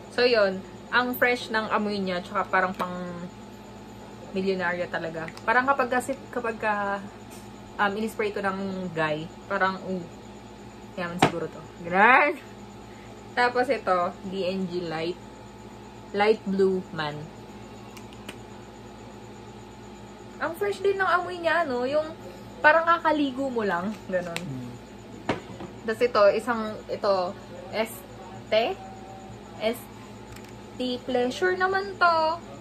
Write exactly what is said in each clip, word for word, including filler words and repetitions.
So, yun. Ang fresh ng amoy niya, tsaka parang pang milyonaryo talaga. Parang kapag kasi, kapag ka, um, in-spray to ng guy, parang, uh, yaman siguro to. Ganun. Tapos ito, D and G Light. Light Blue Man. Ang fresh din ng amoy niya, no? Yung parang kakaligo mo lang. Ganon. Hmm. Tapos ito, isang, ito, Este. Este Pleasure naman to.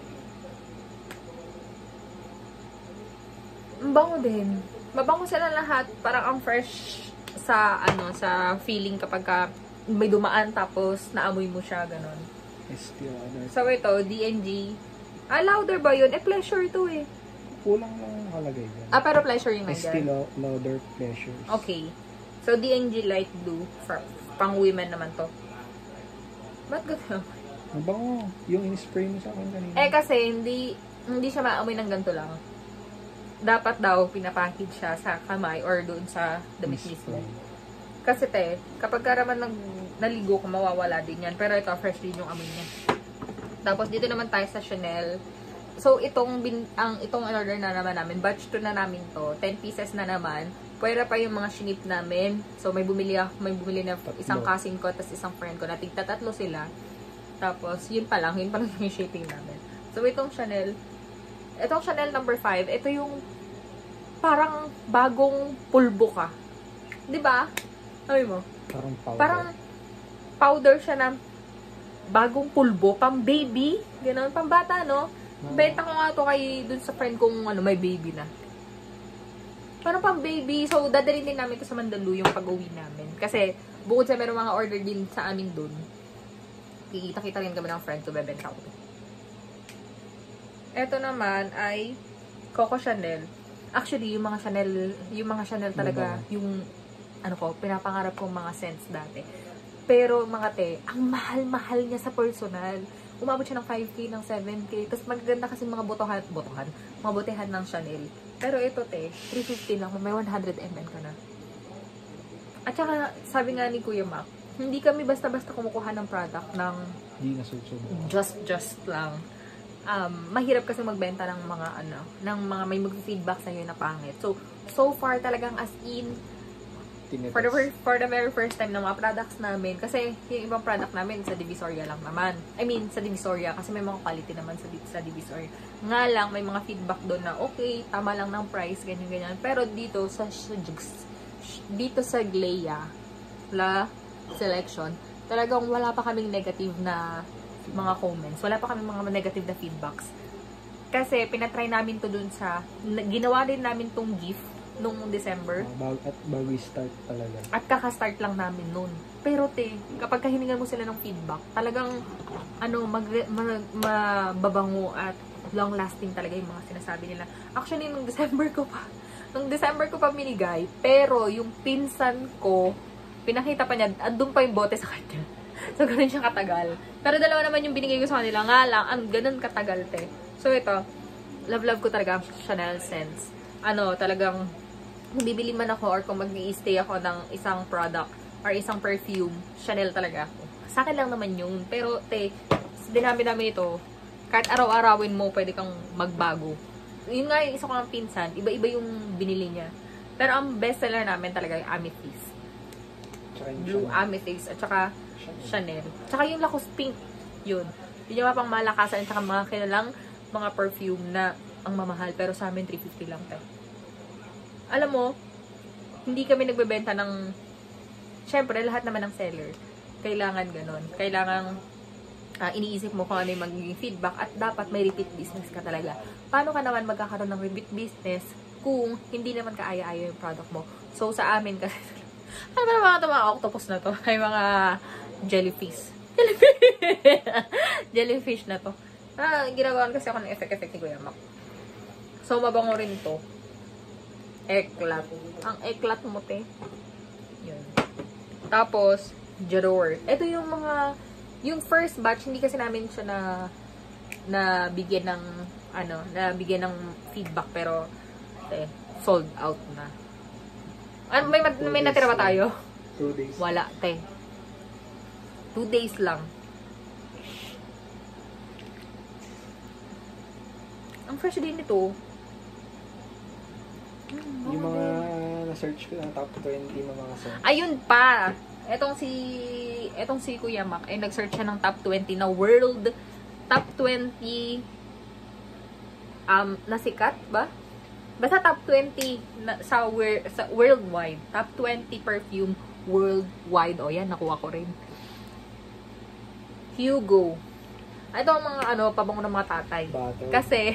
Ang bango din. Mabango sila lahat. Parang ang fresh sa, ano, sa feeling kapag ka may dumaan tapos naamoy mo siya, ganon. So ito, D and G. Ah, louder ba yun? Eh, pleasure to eh. Kulang lang nakalagay dyan. Ah, pero pleasure yung nandiyan. Estee Lauder Pleasures. Okay. So, D and G Light Blue. For, pang women naman to. Ba't gano'n? Mabango. Yung in-spray mo sa akin kanina. Eh, kasi hindi hindi siya maamoy ng ganito lang. Dapat daw pinapackage siya sa kamay or doon sa damit mismo. Kasi te, kapag karaman nag, naligo ko, mawawala din yan. Pero ito, fresh din yung amoy niya. Tapos, dito naman tayo sa Chanel. So, itong, bin, ang, itong order na naman namin, batch two na namin to. ten pieces na naman. Pwera pa yung mga shinip namin. So, may bumili ako, may bumili na isang cousin ko, tapos isang friend ko. Natigta tatlo sila. Tapos, yun pa lang. Yun pa lang yung shipping namin. So, itong Chanel. Itong Chanel number five, ito yung parang bagong pulbo ka. Diba? Sabi mo? Parang powder. Parang powder siya na bagong pulbo, pang baby. Ganon, pang bata, no? No. Benta ko nga to kay dun sa friend kong ano, may baby na. Parang pang baby. So, dadalhin din namin to sa Mandaluyong yung pag-uwi namin. Kasi, bukod sa meron mga order din sa amin dun, kikita-kita rin kami ng friend ko, bebenta ko to. Ito naman ay Coco Chanel. Actually, yung mga Chanel, yung mga Chanel talaga, diba? Yung ano ko, pinapangarap kong mga scents dati. Pero, mga te, ang mahal-mahal niya sa personal. Umabot siya ng five K, ng seven K. Tapos, magaganda kasi mga botohan, botohan, mga botehan ng Chanel. Pero ito, te, three fifty lang, may one hundred milliliters ka na. At saka, sabi nga ni Kuya Mac, hindi kami basta-basta kumukuha ng product ng hindi nasusunod. Just, just lang. Um, mahirap kasi magbenta ng mga, ano, ng mga may mag-feedback sa'yo na pangit. So, so far talagang as in, For the, for the very first time ng mga products namin, kasi yung ibang product namin sa Divisoria lang naman. I mean, sa Divisoria, kasi may mga quality naman sa, sa Divisoria. Nga lang, may mga feedback doon na, okay, tama lang ng price, ganyan-ganyan. Pero dito sa, dito sa Glea, La Selection, talagang wala pa kaming negative na mga comments. Wala pa kaming mga negative na feedbacks. Kasi, pinatry namin to doon sa, ginawa din namin tong gift, nung December. Uh, bag, at bago start talaga. At kaka-start lang namin nun. Pero te, kapag kahiningan mo sila ng feedback, talagang ano, mag, mag, mababango at long-lasting talaga yung mga sinasabi nila. Actually, nung December ko pa, nung December ko pa binigay, pero yung pinsan ko, pinakita pa niya, andun pa yung bote sa kanya. So, ganun siya katagal. Pero dalawa naman yung binigay ko sa kanila. Nga lang, ang ganun katagal, te. So, ito, love-love ko talaga ang Chanel scents. Ano, talagang bibili man ako or kung mag-i-stay ako ng isang product or isang perfume, Chanel talaga ako. Sa akin lang naman yun. Pero, te, dinami namin ito, kahit araw-arawin mo, pwede kang magbago. Yun nga yung isa ko ng pinsan, iba-iba yung binili niya. Pero ang bestseller namin talaga yung Amethyst. Blue Amethyst at saka Chanel. Chanel. Tsaka yung Lacoste Pink, yun. Yun yung mga pang malakasan at saka mga kilalang mga perfume na ang mamahal. Pero sa amin, three fifty lang tayo. Alam mo, hindi kami nagbebenta ng, syempre, lahat naman ng seller. Kailangan ganon. Kailangan, uh, iniisip mo kung ano yung magiging feedback at dapat may repeat business ka talaga. Paano ka naman magkakaroon ng repeat business kung hindi naman kaaya-aya yung product mo? So, sa amin kasi, ano ba naman ito mga octopus na to? Ay, mga jellyfish. Jellyfish! Jellyfish na to. Ah, ginagawan kasi ako ng effect-effect ni Kuya Mac. So, mabango rin to. Eklat. Ang eklat mo, te. Yun. Tapos, Jador. Ito yung mga, yung first batch, hindi kasi namin siya na, na bigyan ng, ano, na bigyan ng feedback, pero, te, sold out na. Ano, may, may natira ba tayo? Two days. Wala, te. Two days lang. Ang fresh din nito. Hmm, Yung bango mga din. na-search ko na top twenty na mga scent. Ayun pa. Etong si etong si Kuya Mac ay nag-search siya ng top twenty na world top twenty um na sikat ba? Basta top twenty na, sa, sa worldwide. Top twenty perfume worldwide. O yan, nakuha ko rin. Hugo. Ito ang mga ano, pabango ng mga tatay. Battle. Kasi,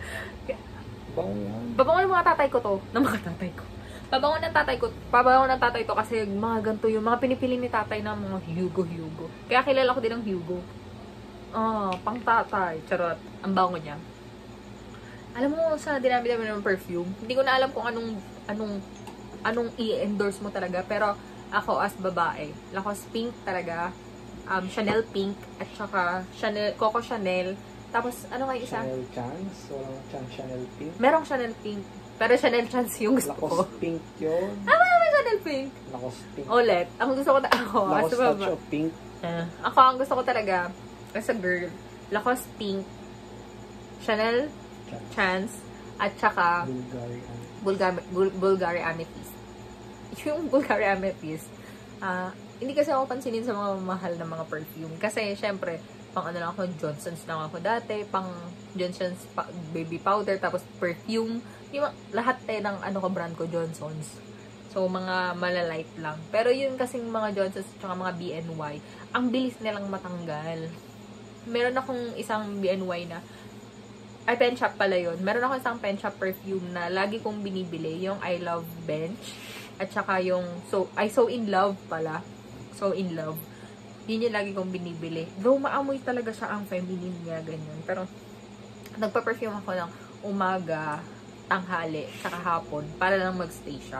Bango yan. pabango ng mga tatay ko to. Ng mga tatay ko. Pabango ng tatay ko. Pabango ng tatay to kasi mga ganito yung mga pinipili ni tatay na mga Hugo, Hugo. Kaya kilala ko din ng Hugo. Ah, pang tatay. Charot. Ang bango niya. Alam mo, sa dinami-dami ng perfume, hindi ko na alam kung anong, anong, anong i-endorse mo talaga. Pero, ako as babae, Lacoste Pink talaga, um, Chanel Pink, at saka Chanel, Coco Chanel. Tapos, ano nga yung isa? Chanel Chance. Walang Chance Chanel Pink. Merong Chanel Pink. Pero Chanel Chance yung gusto ko. Lacoste Pink yun. Ah, may Chanel Pink. Lacoste Pink. Ulit. Ang gusto ko, ako, as Lacoste baba. Touch of Pink. Uh, ako, ang gusto ko talaga, as a girl, Lacoste Pink, Chanel Chance. Chance, at saka Bulgarian. Bulgari, Bul Bulgari Amethyst. Yung Bulgari Amethyst, ah, uh, hindi kasi ako pansinin sa mga mahal na mga perfume. Kasi, syempre, pang ano lang ako, Johnson's lang ako dati, pang Johnson's pa baby powder, tapos perfume. Yung lahat eh ng ano ko brand ko, Johnson's. So, mga malalight lang. Pero yun kasing mga Johnson's at mga B N Y, ang bilis nilang matanggal. Meron akong isang B N Y na ay, pen shop pala yun. Meron ako isang pen shop perfume na lagi kong binibili. Yung I Love Bench. At saka yung, so, I So In Love pala. So In Love. Yun yung lagi kong binibili. Though, maamoy talaga siya ang feminine niya, ganyan. Pero, nagpa-perfume ako ng umaga, tanghali, saka hapon, para lang magstay siya.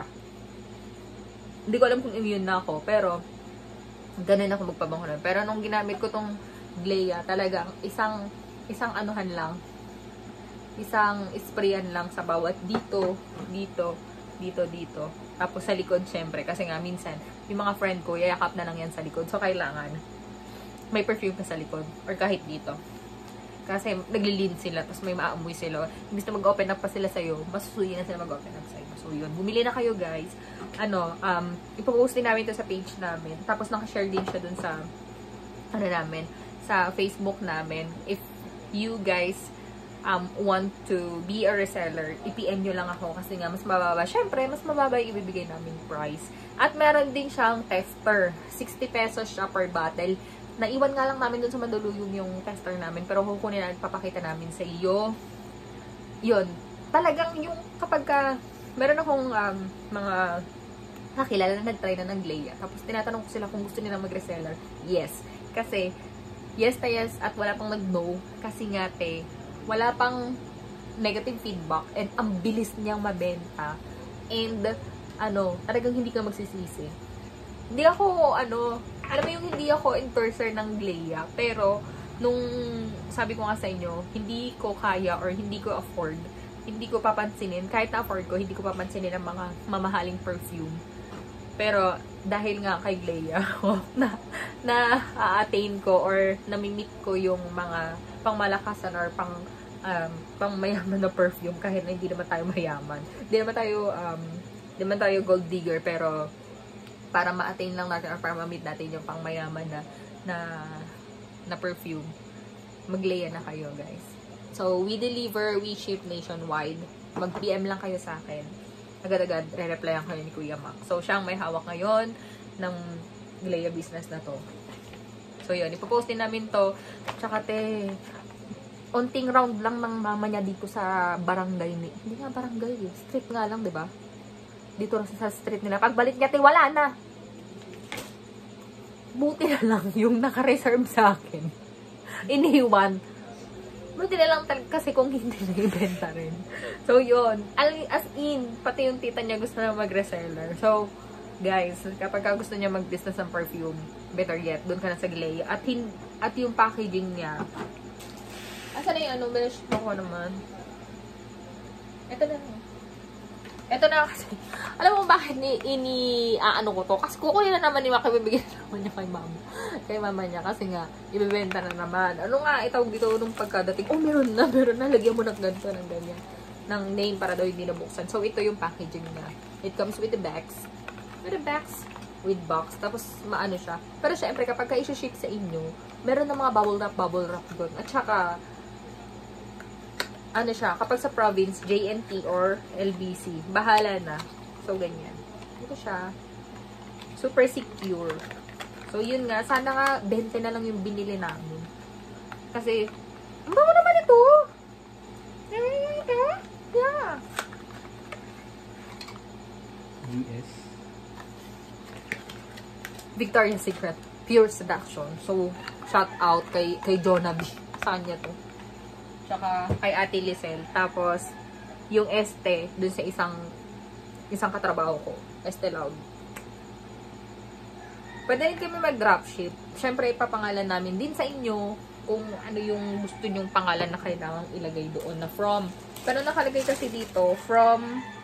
Hindi ko alam kung immune na ako, pero, ganun ako magpabango nun. Pero, nung ginamit ko tong Glea, talagang isang, isang anuhan lang, isang sprayan lang sa bawat dito, dito, dito, dito. Tapos sa likod, syempre. Kasi nga, minsan, yung mga friend ko, yayakap na lang yan sa likod. So, kailangan may perfume ka sa likod. Or kahit dito. Kasi, naglilin sila. Tapos may maamoy sila. Imbis na mag-open up pa sila sa'yo, masusuyi na sila mag-open up sa'yo. So, yun. Bumili na kayo, guys. Ano, um, ipopost din namin ito sa page namin. Tapos, nakashare din siya dun sa, ano namin, sa Facebook namin. If you guys um, want to be a reseller, i-P M nyo lang ako kasi nga mas mababa. Syempre, mas mababa yung ibibigay namin price. At meron din siyang tester. sixty pesos siya per bottle. Naiwan nga lang namin dun sa Mandaluyong yung tester namin. Pero kukunin namin, papakita namin sa iyo. Yun. Talagang yung kapag ka, meron akong um, mga nakilala na nag-try na ng Glea. Tapos tinatanong ko sila kung gusto nila mag-reseller. Yes. Kasi, yes na yes at wala pang nag-no. Kasi nga te, wala pang negative feedback and ang bilis niyang mabenta and ano, talagang hindi ka magsisisi. Hindi ako, ano, alam mo yung hindi ako endorser ng Glea, pero nung sabi ko nga sa inyo, hindi ko kaya or hindi ko afford, hindi ko papansinin, kahit na-afford ko, hindi ko papansinin ang mga mamahaling perfume. Pero dahil nga kay Glea, na na-attain ko or nami-meet ko yung mga pangmalakasan or pang um, pang mayaman na perfume kahit na hindi naman tayo mayaman. Hindi naman tayo um, hindi naman tayo gold digger, pero para ma-attain lang natin or para ma-meet natin yung pang mayaman na na, na perfume, mag-Glea na kayo, guys. So, we deliver, we ship nationwide. Mag-P M lang kayo sa akin. Agad-agad, re-replyan kayo ni Kuya Mac. So, siya ang may hawak ngayon ng Glea business na to. So, yun. Ipopost din namin to. Tsaka, te, onting round lang ng mama niya dito sa barangay ni... Hindi nga barangay eh. Street nga lang, diba? Dito lang sa street nila. Pagbalik niya, te, wala na. Buti na lang yung naka-reserve sa akin. Iniwan. Buti na lang talaga kasi kung hindi na ibenta rin. So, yun. As in, pati yung tita niya gusto na mag-reseller. So, guys, kapag gusto niya mag-business ng perfume, better yet, doon ka na sa Glea. At, hin at yung packaging niya. Asa na yung ano? Bilis ako naman. Ito na. Ito na kasi. Alam mo bakit ni ini, ah, ano ko to? Kasi kukunin na naman ni Maki bibigyan yaman niya kay mama. Kay mama niya kasi nga, ibibenta na naman. Ano nga, itawag dito nung pagkadating, oh, meron na, meron na, lagyan mo ng ganito, ng ganyan. Ng name para daw hindi nabuksan. So, ito yung packaging niya. It comes with the bags. With the bags, with box. Tapos, maano siya. Pero syempre, kapag ka-ship sa inyo, meron na mga bubble wrap, bubble wrap doon. At saka, ano siya, kapag sa province, J N T or L B C, bahala na. So, ganyan. Ito siya. Super secure. So, yun nga. Sana nga, twenty na lang yung binili namin. Kasi, ang bango naman ito! Eh, eh, yeah. G S. Victoria's Secret. Pure Seduction. So, shout out kay, kay Jonah B. Sa kanya to. Tsaka kay Ate Lisel. Tapos, yung este, dun sa isang isang katrabaho ko. Este Loud. Pwede rin kami mag-dropship. Siyempre, ipapangalan namin din sa inyo kung ano yung gusto nyong pangalan na kailangang ilagay doon na from. Pero nakalagay kasi dito, from